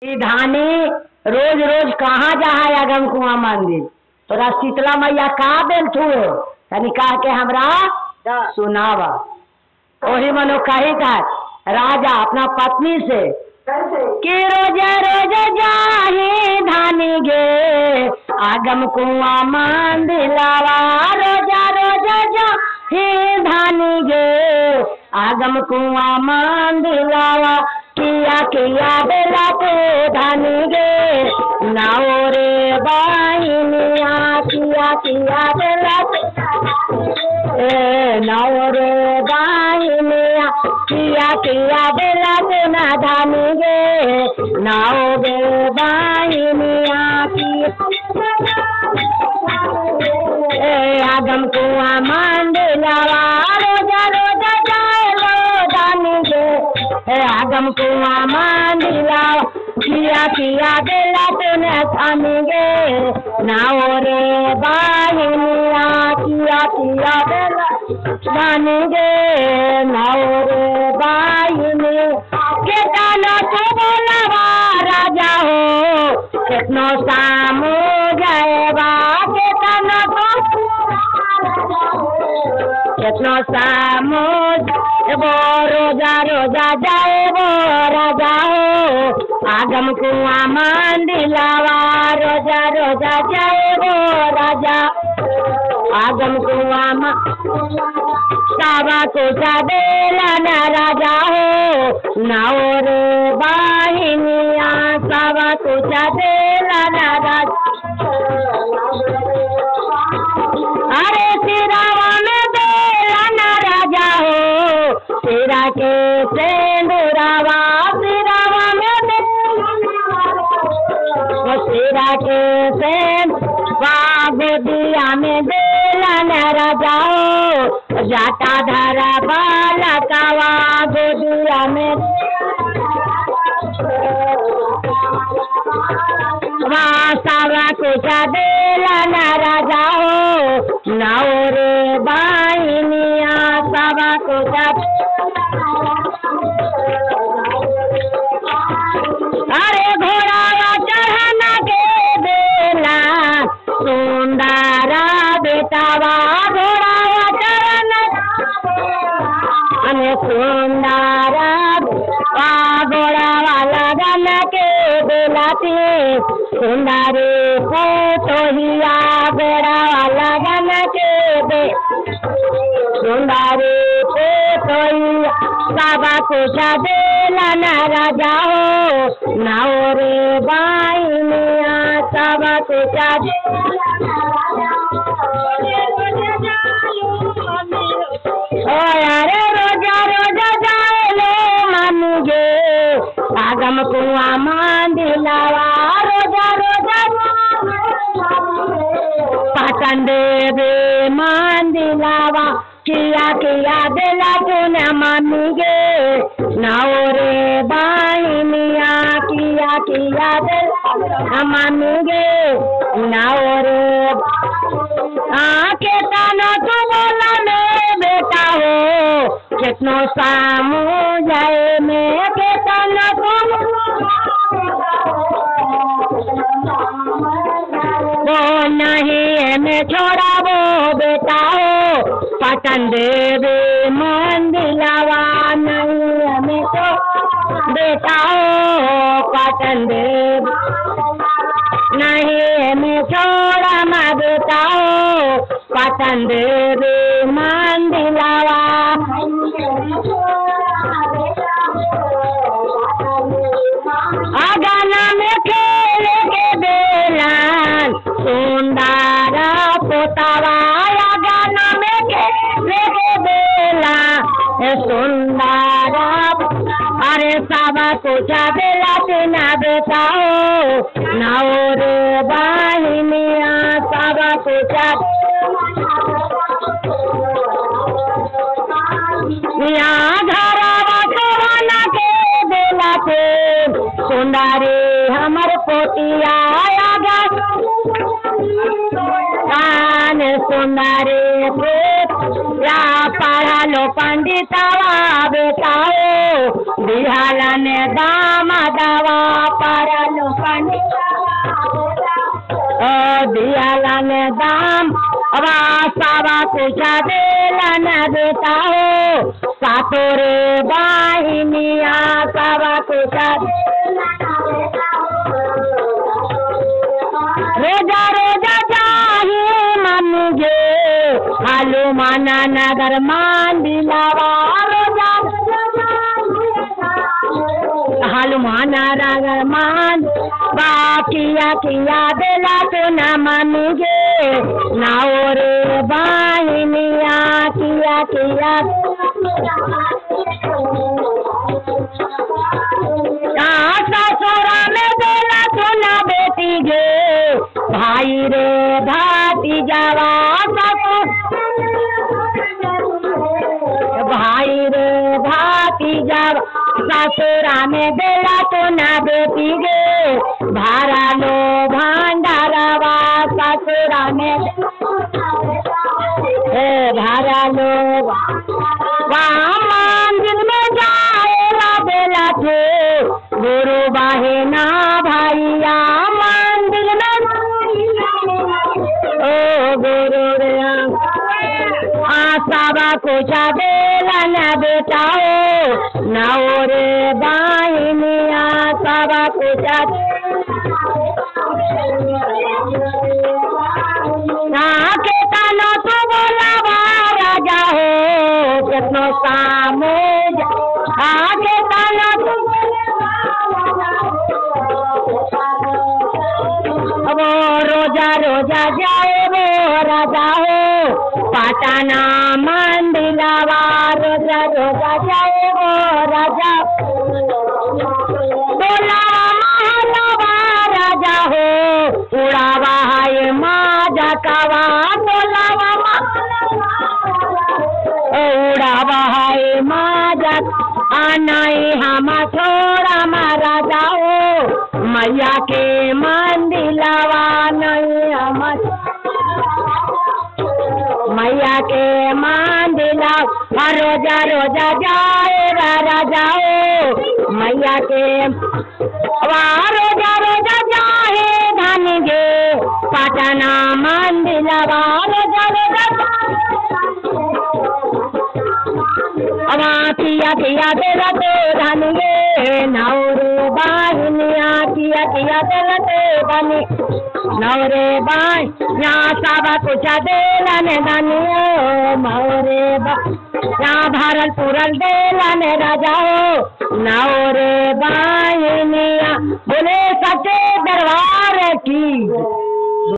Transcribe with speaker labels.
Speaker 1: धानी रोज रोज कहाँ जहाँ अगम कुआं मंदिर तोरा शीतला मैया का बेल थुए तनी कह के हमरा सुनावा। वही मनो कही था राजा अपना पत्नी से कि रोज रोज जाही धानी गे आगम कुआं मंदिलावा रोजा रोज जाही धानी गे आगम कुआं मंदिलावा किया किया बेला तो धानी गे नाओ रे बाइनिया किया किया बेला नाओ रे बाइनिया किया किया बेला तो ना धानी गे नाओ गे बाइनिया आगम कुआं मंदिलावा रोजा रोजा जाए लो धानी गे आगम कुआं मंदिलावा किया किया बेला तूने धानी गे नाओ रे बाहिनिया किया किया बेला धानी गे नाओ रे बाहिनी के दाना तो बोलावा राजा हो कितनो सामो जाएगा के दाना तो कितनो सामो वो रोजा रोजा जाए वो राजा हो आगम कुआं मंदिलावा रोजा रोजा जाए वो राजा आगम कुआं सावा को बेला न राजा हो नाओ रे बाहिनिया सावा को बेला न राजा अरे सिरावा में बेला न राजा हो सिरा के सेंदुरावा सिरावा में सिरा के सेन गोदिया में बेला न राजा हो जाता धरा बाला कावा गोदिया में सावा कुछ बेला न राजा हो नाओ रे बाइनिया सावा कुछ अरे घोड़ा चढ़ना के बेला सुंदरा बेटावा घोड़ा चढ़ना अने सुंदरा घोड़ा वाला गन के बेला थी सुंदरी पोतोहिया घोड़ा वाला गन के सुंदरी पोतोहिया साबा कुछ बेला न राजा हो नाओ रे बाइनिया साबा कुछ अरे रोजा रोजा जाए लो मानी गे आगम कुआं मंदिलावा रोजा रोजा पाटन देवे मंदिलावा किया किया बेला तूने मानी गे नाओ रे बाइनिया किया किया बेला मानी गे नाओ रे के ताना तू बोला में बेटा हो कितनो सामू जाए में के ताना तू वो नहीं में छोड़ा वो बेटा हो पटन देवी मंदिलावा नहीं में तो बेटा हो पटन देवी नहीं में छोड़ा मैं बेटा हो पटन देवी मंदिलावा आगाना में खेल के बेला सुंदरा पोतावा आगाना में खेल के बेला सुंदरा अरे सावा कुछ बेला तेना बेटा हो नाओ रे बाहिनिया सावा कुछ घरवा कोना के बेला थे सुंदरी हमर पोतिया कान सुंदरी या पढ़ा लो पंडितवा बेटा हो बिहालन दामा दवा पढ़ा ओ दियाला ने दाम सावा कुछ देला न देता हो सातोरे बाहिनिया सावा कुछ रोजा रोजा चाहिए मन गे हनुमाना नगर मान दिलावा रोजा हनुमाना नगर मान बाकिया किया दिला तो न मन गे नाओ रे बाहिनिया किया किया ससुरा में दिला तो न बेटी गे भाई रे भाती जावा भाई रे भाती जावा ससुरा में दिला तो न बेटी गे भारा लो भांडारावा ससुरा में भारा लो वहाँ मंदिर में जाएगा बेला थे गुरु बहना भाइया मंदिर में ओ गुरु रे सावा कुछ बेला न बेटा हो नाओ रे बाहिनिया सावा कुछ के तानो तो बोलावा राजा हो कितनो सामो आगे तानो तो वो रोजा रोजा जाए वो राजा हो पाटना मंदिलावा रोजा रोजा जाए वो राजा बोला महलवा राजा हो उड़ावा है माजा कावा बोलावा उड़ावा है माजा आनाई हम थोड़ा महाराजा हो मैया के मंदिलावा नहीं हम मैया के मंदिला रोजा रोजा जाए राजा हो मैया के रोजा रोजा जाए धन गे पटना मंदिला रोजा रोजा किया किया तेरा तो धन गे नौरे बाहिनिया किया किया तेरा तो धन नौरे बाई यहाँ सब कुछ देलाने धनियो मौरे बा यहाँ भरल पुरल देलाने राजा हो नौरे बाहिनिया बोले सच्चे दरबार की